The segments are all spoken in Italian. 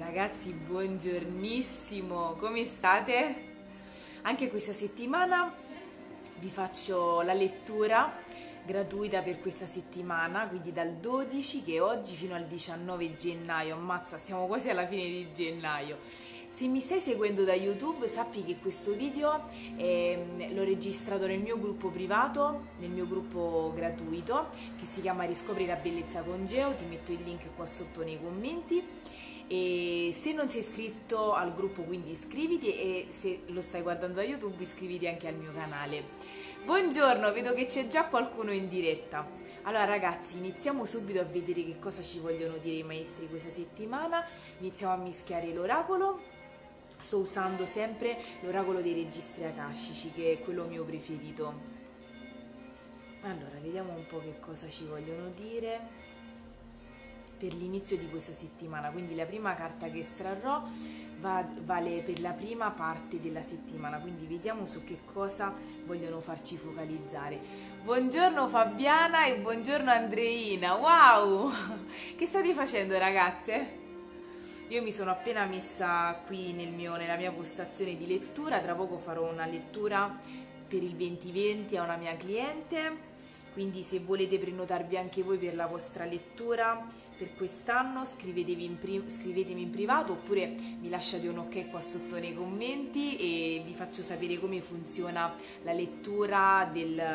Ragazzi, buongiornissimo, come state? Anche questa settimana vi faccio la lettura gratuita per questa settimana, quindi dal 12 che è oggi fino al 19 gennaio, ammazza, siamo quasi alla fine di gennaio. Se mi stai seguendo da YouTube sappi che questo video l'ho registrato nel mio gruppo privato, nel mio gruppo gratuito che si chiama Riscopri la bellezza con Geo, ti metto il link qua sotto nei commenti. E se non sei iscritto al gruppo, quindi iscriviti, e se lo stai guardando da YouTube iscriviti anche al mio canale. Buongiorno, vedo che c'è già qualcuno in diretta. Allora ragazzi, iniziamo subito a vedere che cosa ci vogliono dire i maestri questa settimana. Iniziamo a mischiare l'oracolo. Sto usando sempre l'oracolo dei registri akashici, che è quello mio preferito. Allora, vediamo un po' che cosa ci vogliono dire per l'inizio di questa settimana. Quindi la prima carta che estrarrò vale per la prima parte della settimana, quindi vediamo su che cosa vogliono farci focalizzare. Buongiorno Fabiana e buongiorno Andreina, wow! Che state facendo ragazze? Io mi sono appena messa qui nella mia postazione di lettura, tra poco farò una lettura per il 2020 a una mia cliente, quindi se volete prenotarvi anche voi per la vostra lettura per quest'anno scrivetemi in privato, oppure mi lasciate un ok qua sotto nei commenti e vi faccio sapere come funziona la lettura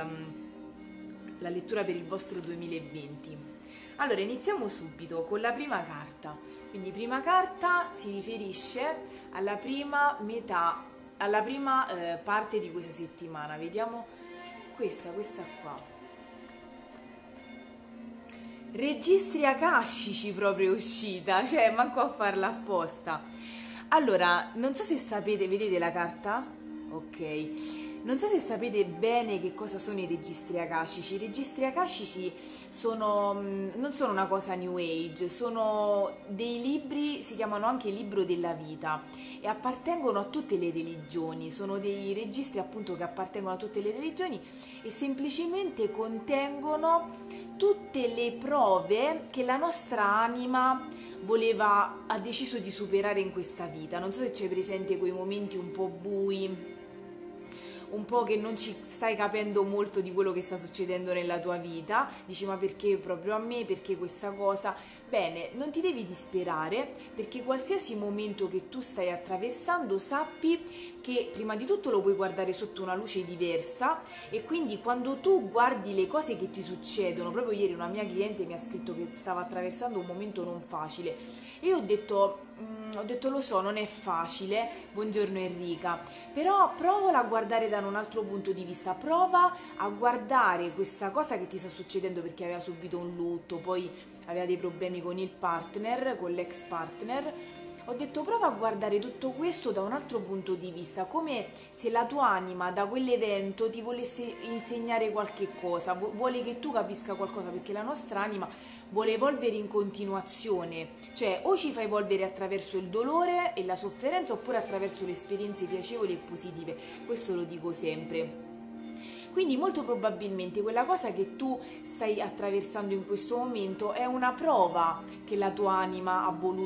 per il vostro 2020. Allora iniziamo subito con la prima carta. Quindi prima carta si riferisce alla prima metà, alla prima parte di questa settimana. Vediamo questa qua. Registri akashici proprio uscita, cioè manco a farla apposta. Allora, non so se sapete, vedete la carta? Ok. Non so se sapete bene che cosa sono i registri akashici. I registri akashici non sono una cosa new age, sono dei libri, si chiamano anche libro della vita e appartengono a tutte le religioni, sono dei registri appunto che appartengono a tutte le religioni e semplicemente contengono tutte le prove che la nostra anima ha deciso di superare in questa vita. Non so se c'è presente quei momenti un po' bui, un po' che non ci stai capendo molto di quello che sta succedendo nella tua vita, dici ma perché proprio a me, perché questa cosa? Bene, non ti devi disperare, perché qualsiasi momento che tu stai attraversando sappi che prima di tutto lo puoi guardare sotto una luce diversa e quindi quando tu guardi le cose che ti succedono, proprio ieri una mia cliente mi ha scritto che stava attraversando un momento non facile e io ho detto lo so, non è facile, buongiorno Enrica, però provala a guardare da un altro punto di vista, prova a guardare questa cosa che ti sta succedendo perché aveva subito un lutto, poi aveva dei problemi con il partner, con l'ex partner. Ho detto prova a guardare tutto questo da un altro punto di vista, come se la tua anima da quell'evento ti volesse insegnare qualche cosa, vuole che tu capisca qualcosa, perché la nostra anima vuole evolvere in continuazione, cioè o ci fa evolvere attraverso il dolore e la sofferenza oppure attraverso le esperienze piacevoli e positive, questo lo dico sempre. Quindi molto probabilmente quella cosa che tu stai attraversando in questo momento è una prova che la tua anima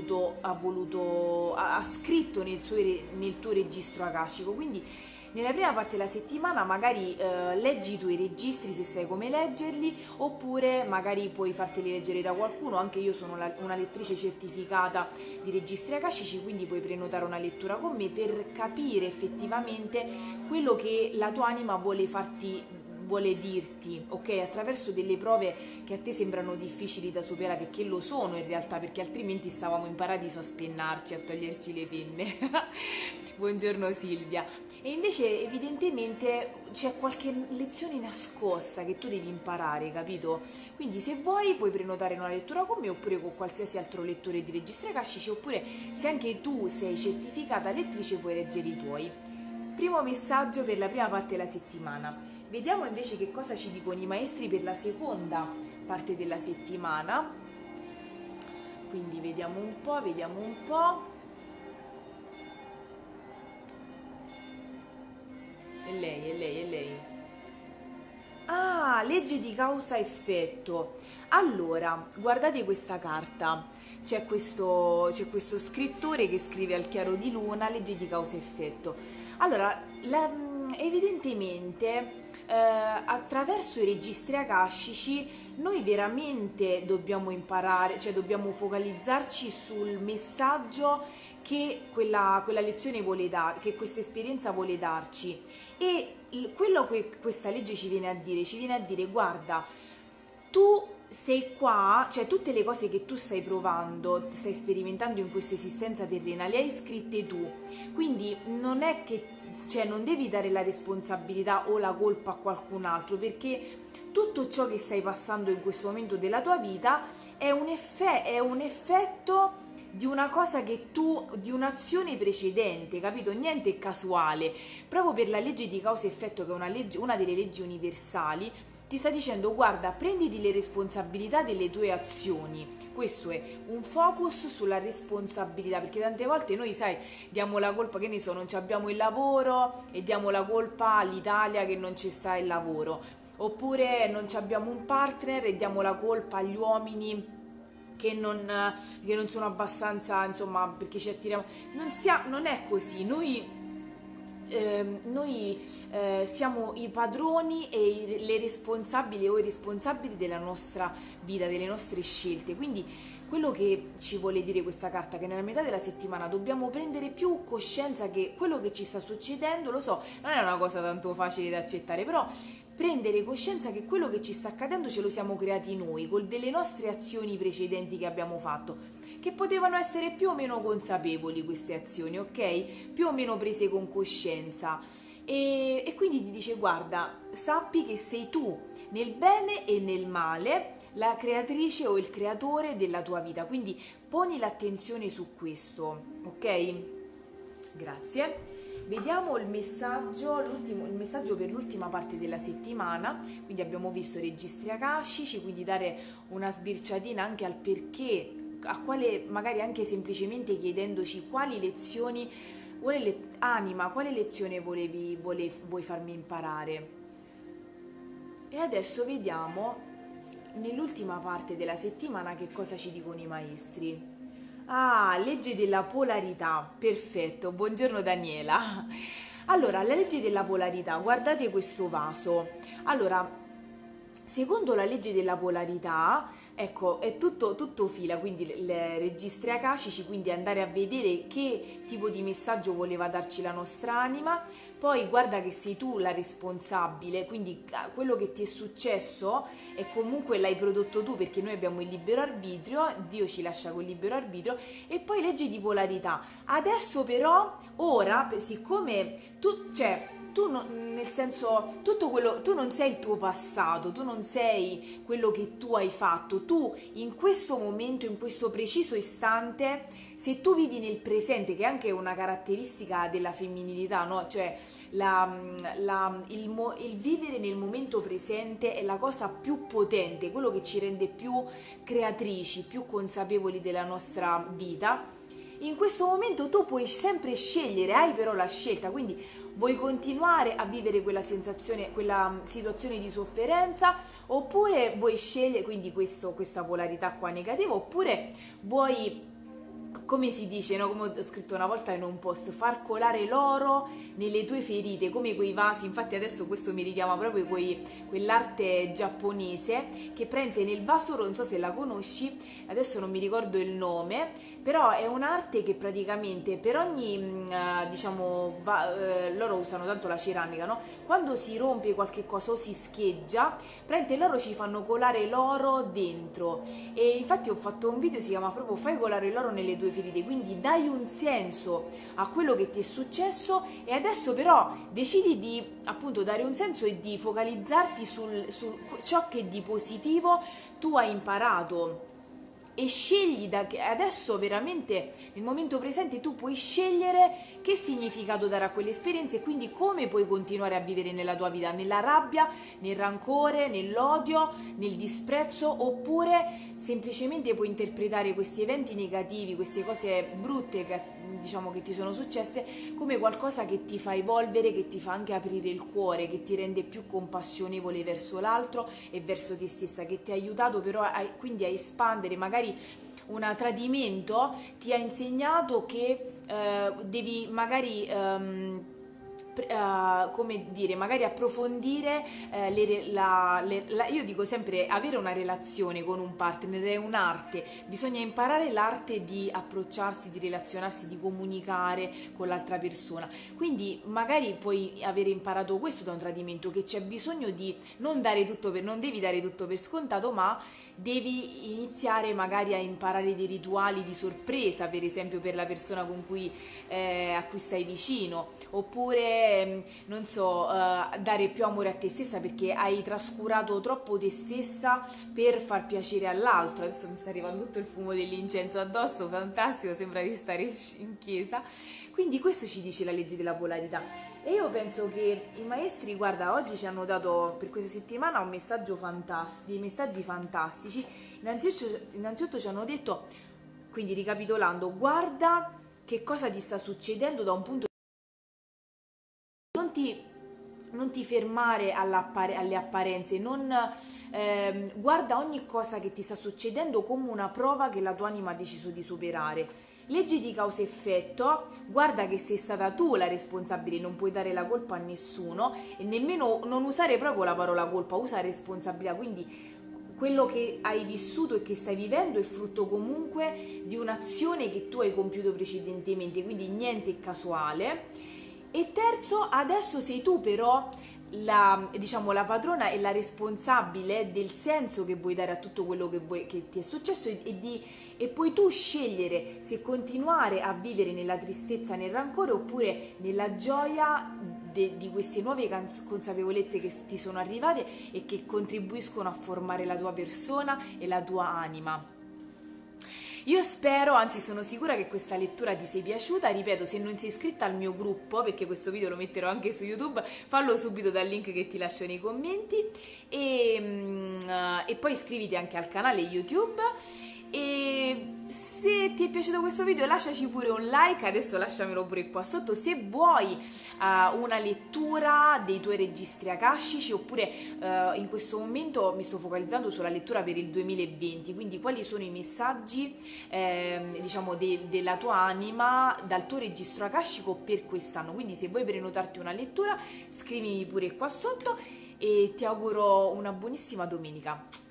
ha scritto nel tuo registro akashico. Quindi nella prima parte della settimana magari leggi i tuoi registri se sai come leggerli, oppure magari puoi farteli leggere da qualcuno. Anche io sono una lettrice certificata di registri akashici, quindi puoi prenotare una lettura con me per capire effettivamente quello che la tua anima vuole dirti, ok? Attraverso delle prove che a te sembrano difficili da superare, che lo sono in realtà, perché altrimenti stavamo in paradiso a spennarci, a toglierci le penne. Buongiorno Silvia. E invece evidentemente c'è qualche lezione nascosta che tu devi imparare, capito? Quindi se vuoi puoi prenotare una lettura con me oppure con qualsiasi altro lettore di registri akashici, oppure se anche tu sei certificata lettrice puoi leggere i tuoi. Primo messaggio per la prima parte della settimana. Vediamo invece che cosa ci dicono i maestri per la seconda parte della settimana. Quindi vediamo un po'. È lei. Ah, legge di causa-effetto. Allora, guardate questa carta. C'è questo scrittore che scrive al chiaro di luna, legge di causa-effetto. Allora, evidentemente attraverso i registri akashici noi veramente dobbiamo imparare, cioè dobbiamo focalizzarci sul messaggio che quella lezione vuole dare, che questa esperienza vuole darci. E quello che questa legge ci viene a dire, guarda, tu sei qua, cioè tutte le cose che tu stai provando, stai sperimentando in questa esistenza terrena, le hai scritte tu. Quindi non è che, cioè, non devi dare la responsabilità o la colpa a qualcun altro, perché tutto ciò che stai passando in questo momento della tua vita è un effetto di una cosa che tu, di un'azione precedente, capito? Niente è casuale. Proprio per la legge di causa e effetto, che è una delle leggi universali, ti sta dicendo, guarda, prenditi le responsabilità delle tue azioni. Questo è un focus sulla responsabilità, perché tante volte noi, sai, diamo la colpa, che ne so, non ci abbiamo il lavoro e diamo la colpa all'Italia che non ci sta il lavoro, oppure non ci abbiamo un partner e diamo la colpa agli uomini che non sono abbastanza, insomma, perché ci attiriamo. Non è così. Noi siamo i padroni e le responsabili o i responsabili della nostra vita, delle nostre scelte. Quindi quello che ci vuole dire questa carta, che nella metà della settimana dobbiamo prendere più coscienza che quello che ci sta succedendo, lo so, non è una cosa tanto facile da accettare, però prendere coscienza che quello che ci sta accadendo ce lo siamo creati noi, con delle nostre azioni precedenti che abbiamo fatto, che potevano essere più o meno consapevoli queste azioni, ok? Più o meno prese con coscienza. E quindi ti dice, guarda, sappi che sei tu, nel bene e nel male, la creatrice o il creatore della tua vita. Quindi poni l'attenzione su questo, ok? Grazie. Vediamo il messaggio per l'ultima parte della settimana. Quindi abbiamo visto registri akashici, quindi dare una sbirciatina anche al perché, a quale, magari anche semplicemente chiedendoci quali lezioni quale lezione vuoi farmi imparare. E adesso vediamo nell'ultima parte della settimana che cosa ci dicono i maestri. Ah, legge della polarità, perfetto, buongiorno Daniela. Allora, la legge della polarità, guardate questo vaso. Allora, secondo la legge della polarità, ecco, è tutto fila, quindi le registri akashici, quindi andare a vedere che tipo di messaggio voleva darci la nostra anima. Poi guarda che sei tu la responsabile, quindi quello che ti è successo e comunque l'hai prodotto tu, perché noi abbiamo il libero arbitrio, Dio ci lascia col libero arbitrio. E poi legge di polarità. Adesso però, ora, siccome tu, cioè, nel senso, tutto quello, tu non sei il tuo passato, tu non sei quello che tu hai fatto, tu in questo momento, in questo preciso istante, se tu vivi nel presente, che è anche una caratteristica della femminilità, no? Cioè il vivere nel momento presente è la cosa più potente, quello che ci rende più creatrici, più consapevoli della nostra vita. In questo momento tu puoi sempre scegliere, hai però la scelta, quindi vuoi continuare a vivere quella sensazione, quella situazione di sofferenza, oppure vuoi scegliere, quindi questa polarità qua negativa, oppure vuoi, come si dice, no? Come ho scritto una volta in un post, far colare l'oro nelle tue ferite, come quei vasi. Infatti adesso questo mi richiama proprio quell'arte giapponese che prende nel vaso, non so se la conosci, adesso non mi ricordo il nome, però è un'arte che praticamente per ogni, diciamo, loro usano tanto la ceramica, no? Quando si rompe qualche cosa o si scheggia, prende loro, ci fanno colare l'oro dentro. E infatti ho fatto un video, si chiama proprio Fai colare l'oro nelle tue ferite, quindi dai un senso a quello che ti è successo e adesso però decidi di appunto dare un senso e di focalizzarti su ciò che di positivo tu hai imparato e scegli adesso veramente nel momento presente tu puoi scegliere che significato dare a quell'esperienza e quindi come puoi continuare a vivere nella tua vita, nella rabbia, nel rancore, nell'odio, nel disprezzo, oppure semplicemente puoi interpretare questi eventi negativi, queste cose brutte che diciamo che ti sono successe come qualcosa che ti fa evolvere, che ti fa anche aprire il cuore, che ti rende più compassionevole verso l'altro e verso te stessa, che ti ha aiutato però quindi a espandere. Magari un tradimento ti ha insegnato che devi magari come dire, magari approfondire io dico sempre avere una relazione con un partner è un'arte, bisogna imparare l'arte di approcciarsi, di relazionarsi, di comunicare con l'altra persona, quindi magari puoi avere imparato questo da un tradimento, che c'è bisogno di non devi dare tutto per scontato, ma devi iniziare magari a imparare dei rituali di sorpresa, per esempio per la persona con cui a cui stai vicino, oppure non so, dare più amore a te stessa perché hai trascurato troppo te stessa per far piacere all'altro. Adesso mi sta arrivando tutto il fumo dell'incenso addosso, fantastico, sembra di stare in chiesa. Quindi questo ci dice la legge della polarità e io penso che i maestri, guarda, oggi ci hanno dato per questa settimana un messaggio fantastico, dei messaggi fantastici. Innanzitutto ci hanno detto, quindi ricapitolando, guarda che cosa ti sta succedendo da un punto non ti fermare alle apparenze, guarda ogni cosa che ti sta succedendo come una prova che la tua anima ha deciso di superare. Legge di causa e effetto, guarda che sei stata tu la responsabile, non puoi dare la colpa a nessuno e nemmeno non usare proprio la parola colpa, usa responsabilità, quindi quello che hai vissuto e che stai vivendo è frutto comunque di un'azione che tu hai compiuto precedentemente, quindi niente è casuale. E terzo, adesso sei tu però la padrona e la responsabile del senso che vuoi dare a tutto quello che ti è successo e puoi tu scegliere se continuare a vivere nella tristezza, nel rancore oppure nella gioia di queste nuove consapevolezze che ti sono arrivate e che contribuiscono a formare la tua persona e la tua anima. Io spero, anzi sono sicura che questa lettura ti sia piaciuta, ripeto, se non sei iscritta al mio gruppo, perché questo video lo metterò anche su YouTube, fallo subito dal link che ti lascio nei commenti e poi iscriviti anche al canale YouTube. E se ti è piaciuto questo video lasciaci pure un like, adesso lasciamelo pure qua sotto se vuoi una lettura dei tuoi registri akashici, oppure in questo momento mi sto focalizzando sulla lettura per il 2020, quindi quali sono i messaggi diciamo della tua anima dal tuo registro akashico per quest'anno. Quindi se vuoi prenotarti una lettura scrivimi pure qua sotto e ti auguro una buonissima domenica.